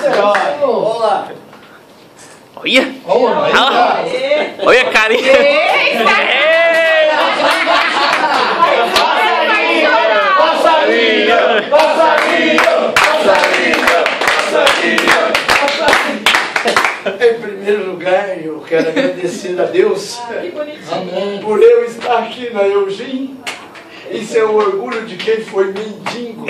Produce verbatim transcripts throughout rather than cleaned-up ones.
Vamos lá. Olha! Olha, olha a carinha! Passarinho, passarinho, passarinho, passarinho, passarinho. Em primeiro lugar, eu quero agradecer a Deus por eu estar aqui na Eugim. Isso é o orgulho de quem foi mendigo.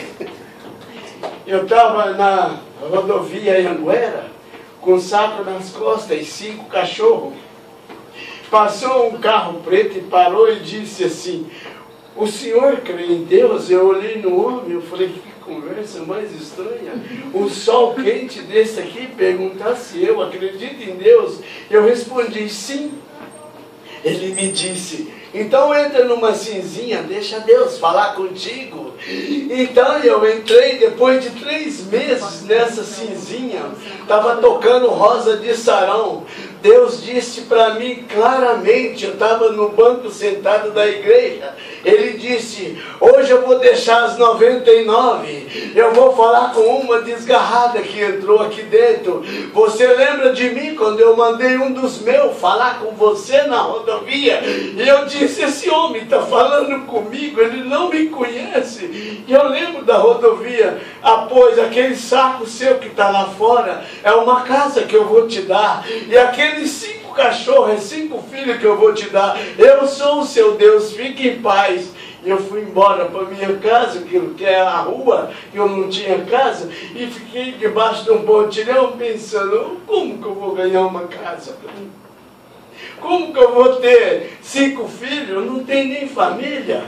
Eu estava na rodovia Anguera, com um saco nas costas e cinco cachorros. Passou um carro preto e parou e disse assim: o senhor crê em Deus? Eu olhei no homem, eu falei, que conversa mais estranha. Um sol quente desse aqui perguntar se eu acredito em Deus. Eu respondi sim. Ele me disse: então entra numa cinzinha, deixa Deus falar contigo. Então eu entrei, depois de três meses nessa cinzinha, estava tocando Rosa de Sarão. Deus disse para mim claramente, eu estava no banco sentado da igreja, Ele disse: hoje eu vou deixar as noventa e nove, eu vou falar com uma desgarrada que entrou aqui dentro. Você lembra de mim quando eu mandei um dos meus falar com você na rodovia? E eu disse: esse homem está falando comigo, ele não me conhece. E eu lembro da rodovia: após aquele saco seu que está lá fora, é uma casa que eu vou te dar. E aqueles cinco cachorros, é cinco filhos que eu vou te dar. Eu sou o seu Deus, fique em paz. E eu fui embora para minha casa, que é a rua, que eu não tinha casa, e fiquei debaixo de um pontilhão pensando: como que eu vou ganhar uma casa? Como que eu vou ter cinco filhos? Eu não tenho nem família.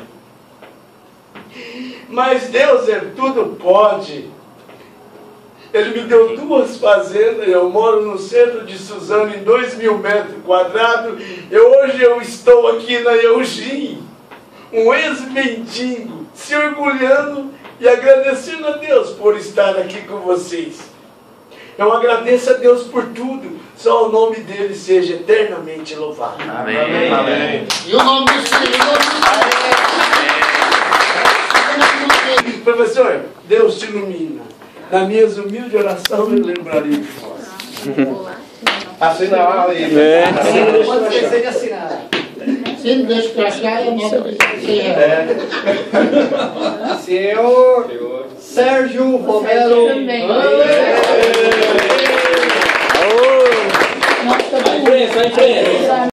Mas Deus é tudo pode. Ele me deu duas fazendas, eu moro no centro de Suzano, em dois mil metros quadrados. E hoje eu estou aqui na Eugim, um ex-mendigo, se orgulhando e agradecendo a Deus por estar aqui com vocês. Eu agradeço a Deus por tudo, só o nome dele seja eternamente louvado. Amém. Amém. Amém. E o nome do Senhor. Professor, Deus te ilumina. Na minha humilde oração eu lembraria de vós. Assina lá, É. não pode esquecer de assinar. Se não deixa pra cá, é o nome do Senhor. Senhor Sérgio Romero. A imprensa, a imprensa.